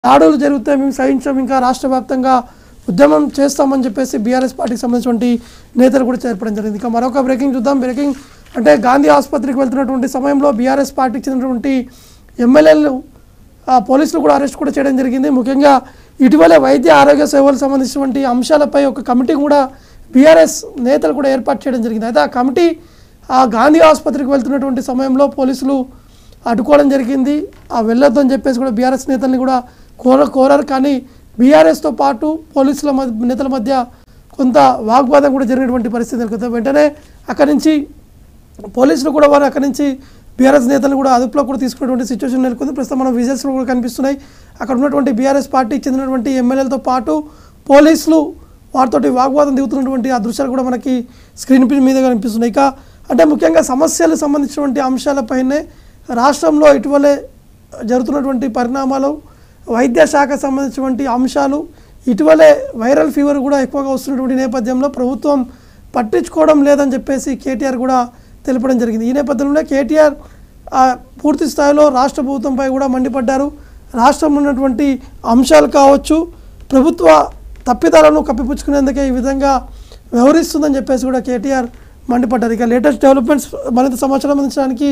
దాడులు జరిగితే మేము సహించాం, ఇంకా రాష్ట్ర వ్యాప్తంగా ఉద్యమం చేస్తామని చెప్పేసి బీఆర్ఎస్ పార్టీకి సంబంధించినటువంటి నేతలు కూడా చేర్పడం జరిగింది. ఇక మరొక బ్రేకింగ్ చూద్దాం. బ్రేకింగ్ అంటే గాంధీ ఆసుపత్రికి వెళ్తున్నటువంటి సమయంలో బీఆర్ఎస్ పార్టీకి చెందినటువంటి ఎమ్మెల్యేలు పోలీసులు కూడా అరెస్ట్ కూడా చేయడం జరిగింది. ముఖ్యంగా ఇటీవలే వైద్య ఆరోగ్య సేవలకు సంబంధించినటువంటి అంశాలపై ఒక కమిటీ కూడా బీఆర్ఎస్ నేతలు కూడా ఏర్పాటు చేయడం జరిగింది. అయితే ఆ కమిటీ గాంధీ ఆసుపత్రికి వెళ్తున్నటువంటి సమయంలో పోలీసులు అడ్డుకోవడం జరిగింది. వెళ్ళొద్దని చెప్పేసి కూడా బీఆర్ఎస్ నేతల్ని కూడా కోరారు. కానీ బీఆర్ఎస్తో పాటు పోలీసుల నేతల మధ్య కొంత వాగ్వాదం కూడా జరిగినటువంటి పరిస్థితి నెలకొంది. వెంటనే అక్కడి నుంచి పోలీసులు కూడా వారు అక్కడి నుంచి బీఆర్ఎస్ నేతలు కూడా అదుపులో కూడా తీసుకున్నటువంటి సిచ్యువేషన్ నెలకొంది. ప్రస్తుతం మనం విజువల్స్లో కూడా కనిపిస్తున్నాయి. అక్కడ ఉన్నటువంటి బీఆర్ఎస్ పార్టీకి చెందినటువంటి ఎమ్మెల్యేలతో పాటు పోలీసులు వారితోటి వాగ్వాదం దిగుతున్నటువంటి ఆ దృశ్యాలు కూడా మనకి స్క్రీన్ మీద కనిపిస్తున్నాయి. ఇక అంటే ముఖ్యంగా సమస్యలకు సంబంధించినటువంటి అంశాలపైనే రాష్ట్రంలో ఇటీవలే జరుగుతున్నటువంటి పరిణామాలు, వైద్య శాఖకు సంబంధించినటువంటి అంశాలు, ఇటీవలే వైరల్ ఫీవర్ కూడా ఎక్కువగా వస్తున్నటువంటి నేపథ్యంలో ప్రభుత్వం పట్టించుకోవడం లేదని చెప్పేసి కేటీఆర్ కూడా తెలపడం జరిగింది. ఈ నేపథ్యంలో కేటీఆర్ పూర్తి స్థాయిలో రాష్ట్ర ప్రభుత్వంపై కూడా మండిపడ్డారు. రాష్ట్రంలో ఉన్నటువంటి అంశాలు కావచ్చు, ప్రభుత్వ తప్పిదాలను కప్పిపుచ్చుకునేందుకే ఈ విధంగా వ్యవహరిస్తుందని చెప్పేసి కూడా కేటీఆర్ మండిపడ్డారు. ఇక లేటెస్ట్ డెవలప్మెంట్స్ మరింత సమాచారం అందించడానికి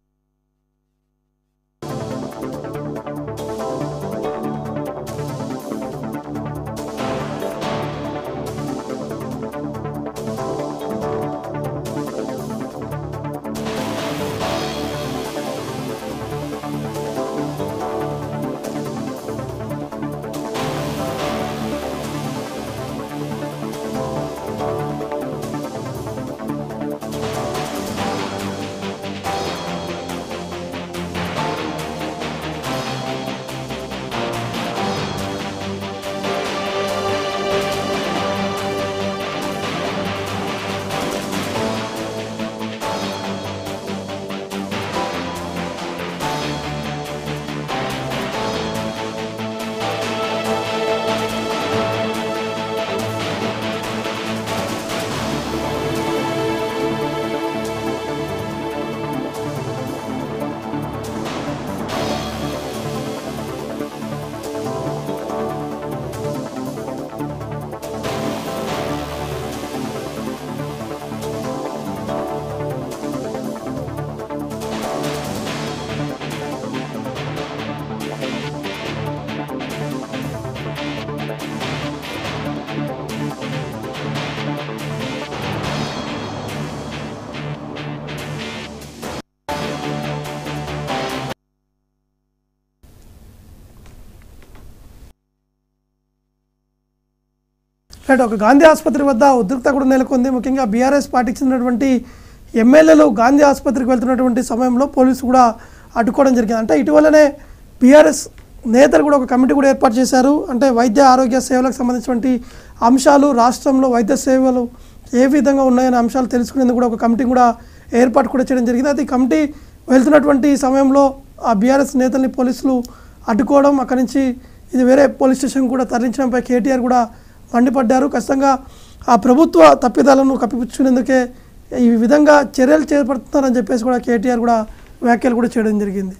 ఒక గాంధీ ఆసుపత్రి వద్ద ఉద్రిక్తత కూడా నెలకొంది. ముఖ్యంగా బీఆర్ఎస్ పార్టీకి చెందినటువంటి ఎమ్మెల్యేలు గాంధీ ఆసుపత్రికి వెళ్తున్నటువంటి సమయంలో పోలీసులు కూడా అడ్డుకోవడం జరిగింది. అంటే ఇటీవలనే బీఆర్ఎస్ నేతలు కూడా ఒక కమిటీ కూడా ఏర్పాటు చేశారు. అంటే వైద్య ఆరోగ్య సేవలకు సంబంధించినటువంటి అంశాలు, రాష్ట్రంలో వైద్య సేవలు ఏ విధంగా ఉన్నాయనే అంశాలు తెలుసుకునేందుకు కూడా ఒక కమిటీ కూడా ఏర్పాటు కూడా చేయడం జరిగింది. అయితే ఈ కమిటీ వెళ్తున్నటువంటి సమయంలో ఆ బీఆర్ఎస్ నేతల్ని పోలీసులు అడ్డుకోవడం, అక్కడి నుంచి ఇది వేరే పోలీస్ స్టేషన్ కూడా తరలించడంపై కేటీఆర్ కూడా మండిపడ్డారు. ఖచ్చితంగా ఆ ప్రభుత్వ తప్పిదాలను కప్పిపుచ్చుకునేందుకే ఈ విధంగా చర్యలు చేపడుతున్నారని చెప్పేసి కూడా కేటీఆర్ కూడా వ్యాఖ్యలు కూడా చేయడం జరిగింది.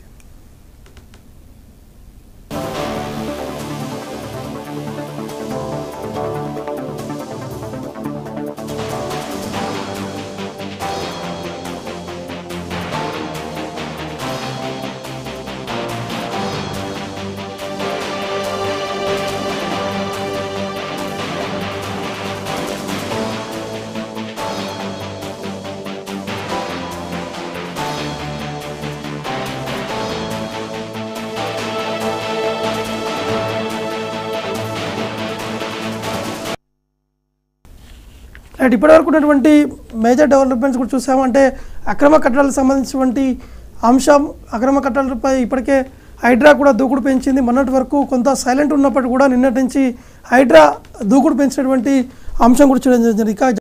ఇప్పటివరకు ఉన్నటువంటి మేజర్ డెవలప్మెంట్స్ కూడా చూసామంటే అక్రమ కట్టడాలకు సంబంధించినటువంటి అంశం, అక్రమ కట్టడాలపై ఇప్పటికే హైడ్రా కూడా దూకుడు పెంచింది. మొన్నటి వరకు కొంత సైలెంట్ ఉన్నప్పటికీ కూడా నిన్నటి నుంచి హైడ్రా దూకుడు పెంచినటువంటి అంశం కూడా చూడడం జరిగింది.